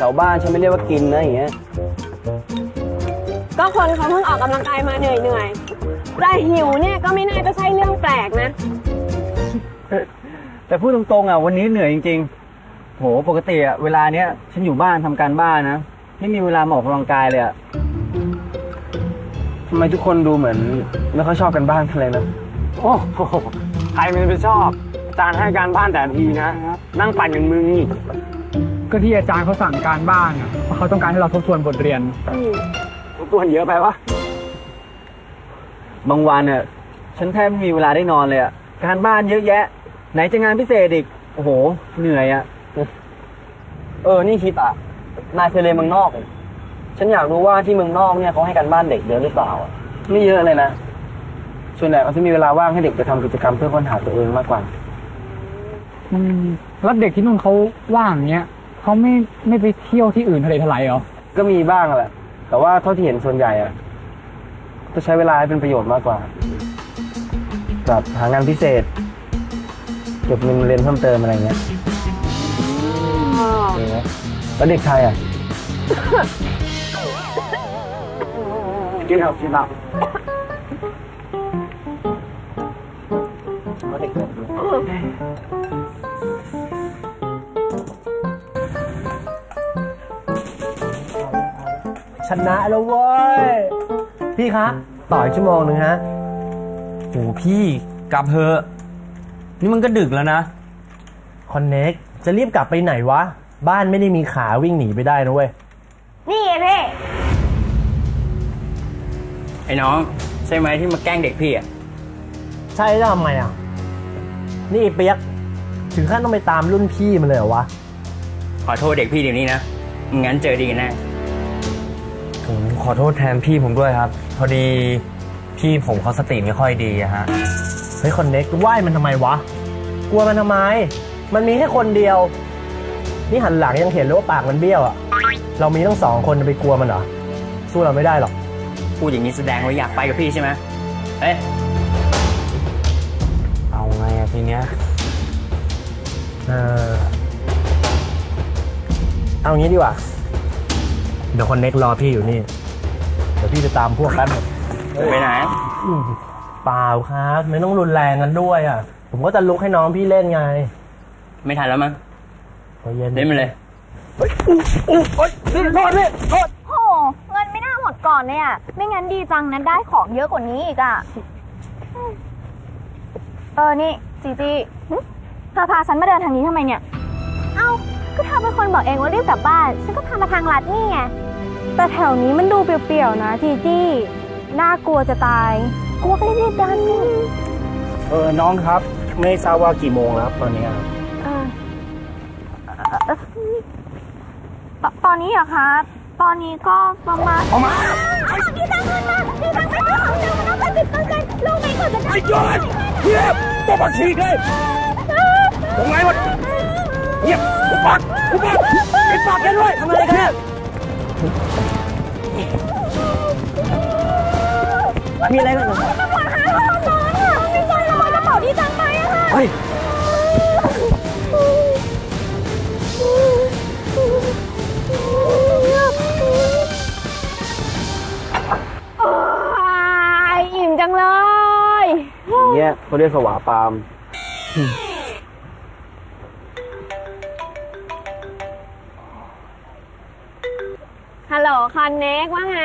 วบ้านฉันไม่เรียกว่ากินนะอย่างเงี้ยก็คนเขาเพิ่งออกกำลังกายมาเหนื่อยแต่หิวเนี่ยก็ไม่น่าจะใช่เรื่องแปลกนะแต่พูดตรงๆอ่ะวันนี้เหนื่อยจริงๆโหปกติอ่ะเวลาเนี้ยฉันอยู่บ้านทำการบ้านนะไม่มีเวลามาออกกำลังกายเลยอ่ะทำไมทุกคนดูเหมือนไม่ค่อยชอบกันบ้านกันเลยนะโอ้โหใครมันไปชอบอาจารย์ให้การบ้านแต่ทีนะนั่งปั่นอย่างมึงนี่ก็ที่อาจารย์เขาสั่งการบ้านอ่ะเพราะเขาต้องการให้เราทบทวนบทเรียนทบทวนเยอะไปวะบางวันอ่ะฉันแทบไม่มีเวลาได้นอนเลยอ่ะการบ้านเยอะแยะไหนจะงานพิเศษอีกโอ้โหเหนื่อยอ่ะนี่คิดอ่ะนายเคยเรียนเมืองนอกฉันอยากรู้ว่าที่เมืองนอกเนี่ยเขาให้การบ้านเด็กเยอะหรือเปล่าไม่เยอะเลยนะส่วนใหญ่เขาจะมีเวลาว่างให้เด็กไปทำกิจกรรมเพื่อค้นหาตัวเองมากกว่าแล้วเด็กที่นู่นเขาว่างเงี้ยเขาไม่ไปเที่ยวที่อื่นทะเลทลายเหรอก็มีบ้างแหละแต่ว่าเท่าที่เห็นส่วนใหญ่อ่ะจะใช้เวลาให้เป็นประโยชน์มากกว่าแบบหางานพิเศษเก็บเงินเรียนเพิ่มเติมอะไรเงี้ยแล้วเด็กไทยอ่ะกินเหล้ากินเหล้าชนะแล้วเว้ยพี่คะต่ออีกชั่วโมงนึงฮะโอ้พี่กลับเถอะนี่มันก็ดึกแล้วนะคอนเน็กจะรีบกลับไปไหนวะบ้านไม่ได้มีขาวิ่งหนีไปได้นะเว้ยนี่พี่ไอ้น้องใช่ไหมที่มาแกล้งเด็กพี่อ่ะใช่แล้วทำไมอ่ะนี่เปียกถึงขั้นต้องไปตามรุ่นพี่มันเลยเหรอวะขอโทษเด็กพี่เดี๋ยวนี้นะงั้นเจอดีกันแน่ผมขอโทษแทนพี่ผมด้วยครับพอดีพี่ผมเขาสติไม่ค่อยดีอะฮะเฮ้ยคอนเน็กไหว้มันทำไมวะกลัวมันทำไมมันมีแค่คนเดียวนี่หันหลังยังเห็นเลยว่าปากมันเบี้ยวอ่ะเรามีทั้ง2 คนจะไปกลัวมันเหรอสู้เราไม่ได้หรอกพูดอย่างนี้แสดงว่าอยากไปกับพี่ใช่ไหมเอ๊ะเอาไงอะทีเนี้ยเอางี้ดีกว่าเดี๋ยวคอนเน็กรอพี่อยู่นี่เดี๋ยวพี่จะตามพวกกันไปไหนเปล่าครับไม่ต้องรุนแรงกันด้วยอ่ะผมก็จะลุกให้น้องพี่เล่นไงไม่ทันแล้วมั้งเล่นมาเลยโทษพี่โทษโหเงินไม่น่าหมดก่อนเนี่ยไม่งั้นดีจังนั้นได้ของเยอะกว่านี้อีกอ่ะนี่จีจีเธอพาฉันมาเดินทางนี้ทำไมเนี่ยเอ้าก็เธอเป็นคนบอกเองว่ารีบกลับบ้านฉันก็พามาทางลัดนี่ไงแต่แถวนี้มันดูเปลี่ยวๆนะจีจี้น่ากลัวจะตายกลัวก็รีบๆเดินสิน้องครับไม่ทราบว่ากี่โมงแล้วตอนนี้ตอนนี้เหรอคะตอนนี้ก็ประมาณออกมาดีจังขึ้นมาดีจังขึ้นมาของเจ้ามันต้อง80%ลูกไหนก็จะไอ้ยอดเงียบตัวบักชีเลยตรงไหนวะเงียบกูปักปิดปากแกด้วยทำอะไรกันเนี่ยมีอะไรกันเหรอตำรวจหาทองน้องอ่ะมีโจรขโมยกระเป๋าดีจังไปอะค่ะเฮ้ยอิ่มจังเลยเนี่ยเขาเรียกสวาปามฮัลโหลคอนเน็กว่าไง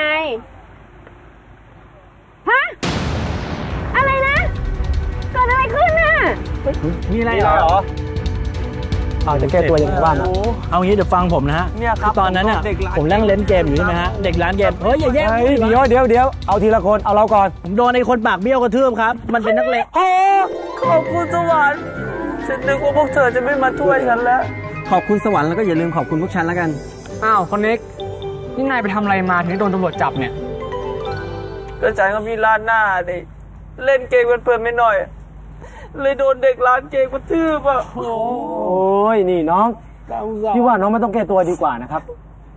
ฮะอะไรนะเกิดอะไรขึ้นน่ะมีอะไรเหรอจะแก้ตัวยังไงบ้างเอางี้เดี๋ยวฟังผมนะฮะคือตอนนั้นน่ะผมนั่งเล่นเกมอยู่ใช่ไหมฮะเด็กร้านเกมเฮ้ยอย่าแย่งเดี๋ยวเอาทีละคนเอาเราก่อนผมโดนไอ้คนปากเบี้ยวกระทืบครับมันเป็นนักเลงขอบคุณสวรรค์ฉันนึกว่าพวกเธอจะไม่มาช่วยฉันแล้วขอบคุณสวรรค์แล้วก็อย่าลืมขอบคุณพวกฉันแล้วกันอ้าวคอนเน็กนี่นายไปทำอะไรมาถึงโดนตำรวจจับเนี่ยก็ฉันก็มีร้านหน้าดิเล่นเกมเพลินๆไม่หน่อยเลยโดนเด็กร้านเกมกระทืบอ่ะโอ้ยนี่น้องพี่ว่าน้องไม่ต้องแก้ตัวดีกว่านะครับ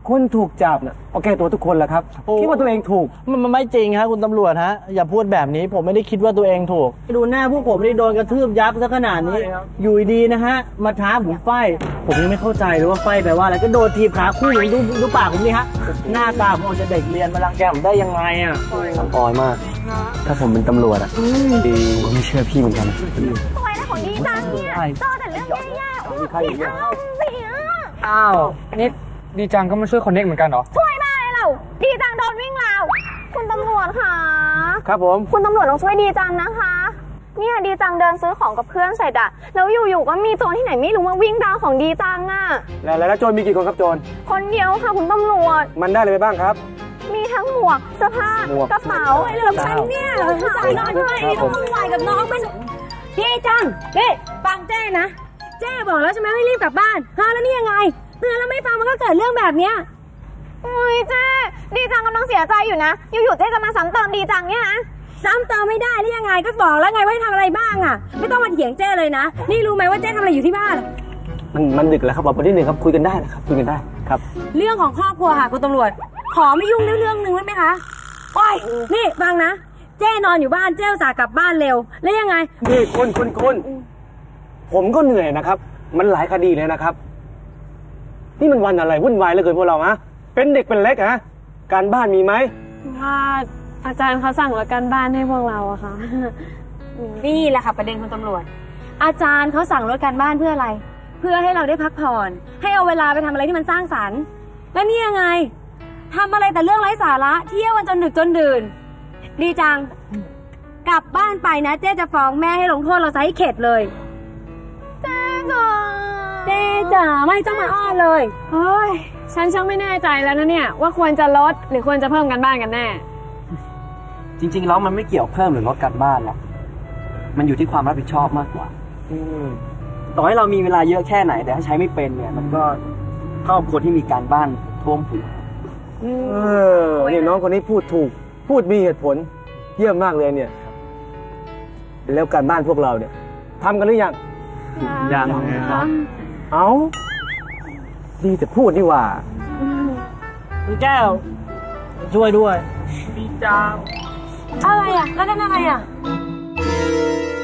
คนถูกจับน่ะโอเคตัวทุกคนแหละครับคิดว่าตัวเองถูกมันไม่จริงฮะคุณตำรวจฮะอย่าพูดแบบนี้ผมไม่ได้คิดว่าตัวเองถูกดูหน้าพวกผมนี่โดนกระทืบยับซะขนาดนี้อยู่ดีนะฮะมาท้าผมไฟผมยังไม่เข้าใจเลยว่าไฟแปลว่าอะไรก็โดนทีบขาคู่อย่างดูปากผมนี่ฮะหน้าตาผมจะเด็กเรียนมารังแกผมได้ยังไงอ่ะสังออยมาก ถ้าผมเป็นตำรวจอ่ะดีผมไม่เชื่อพี่เหมือนกันทำไมนะของดีจังเนี่ยเจอแต่เรื่องแย่ๆไม่เอาสิอ่ะอ้าวนี่ดีจังก็มาช่วยคนเน็กเหมือนกันเหรอช่วยได้เราดีจังโดนวิ่งราวคุณตำรวจค่ะครับผมคุณตำรวจต้องช่วยดีจังนะคะเนี่ยดีจังเดินซื้อของกับเพื่อนเสร็จอะแล้วอยู่ๆก็มีโจรที่ไหนไม่รู้มาวิ่งราวของดีจังอะแล้วโจรมีกี่คนครับโจรคนเดียวค่ะคุณตำรวจมันได้อะไรไปบ้างครับมีทั้งหมวกเสื้อผ้าหมวกกระเป๋าเรื่องฉันเนี่ยสายนอนด้วยนี่ต้องวุ่นวายกับน้องเป็นดีจังนี่ฟังเจ้นะเจ้บอกแล้วใช่ไหมให้รีบกลับบ้านแล้วนี่ยังไงเตือนแล้วไม่ฟังมันก็เกิดเรื่องแบบเนี้ยอุ้ยเจ้ดีจังกำลังเสียใจอยู่นะอยู่ๆเจ้จะมาซ้ำเติมดีจังเนี่ยนะซ้ำเติมไม่ได้หรือยังไงก็บอกแล้วไงว่าให้ทำอะไรบ้างอ่ะไม่ต้องมาเถียงเจ้เลยนะนี่รู้ไหมว่าเจ้ทำอะไรอยู่ที่บ้านมันดึกแล้วครับบอกไปนิดนึงครับคุยกันได้นะครับคุยกันได้ครับเรื่องของครอบครัวค่ะคุณตำรวจขอไม่ยุ่งเรื่องนึงได้ไหมคะโอ้ยนี่ฟังนะเจ้นอนอยู่บ้านเจ้อุตส่าห์กลับบ้านเร็วแล้วยังไงนี่คนผมก็เหนื่อยนะครับ มันหลายคดีเลยนะครับ นี่มันวันอะไรวุ่นวายเหลือเกินพวกเราฮะเป็นเด็กเป็นเล็กฮะการบ้านมีไหมว่าอาจารย์เขาสั่งแล้วการบ้านให้พวกเราอะค่ะนี่แหละค่ะประเด็นคุณตำรวจอาจารย์เขาสั่งลดการบ้านเพื่ออะไร เพื่อให้เราได้พักผ่อนให้เอาเวลาไปทำอะไรที่มันสร้างสรรค์แล้วนี่ยังไงทำอะไรแต่เรื่องไร้สาระเที่ยวกันจนดึกจนดื่นดีจังกลับบ้านไปนะเจ๊จะฟ้องแม่ให้ลงโทษเราซะให้เข็ดเลยเจ๊จ๋าไม่ต้องมาอ้อนเลยเฮ้ย ฉันช่างไม่แน่ใจแล้วนะเนี่ยว่าควรจะลดหรือควรจะเพิ่มกันบ้านกันแน่จริงๆแล้วมันไม่เกี่ยวเพิ่มหรือลดการบ้านหรอกมันอยู่ที่ความรับผิดชอบมากกว่าต่อให้เรามีเวลาเยอะแค่ไหนแต่ถ้าใช้ไม่เป็นเนี่ยมันก็เท่าคนที่มีการบ้านท่วมหัวเนี่ยน้องคนนี้พูดถูกพูดมีเหตุผลเยี่ยมมากเลยเนี่ยแล้วการบ้านพวกเราเนี่ยทำกันหรือยังยังครับเอาดีแต่พูดดีว่าคุณแก้วช่วยด้วยอะไรอ่ะแล้วนั่นอะไรอ่ะ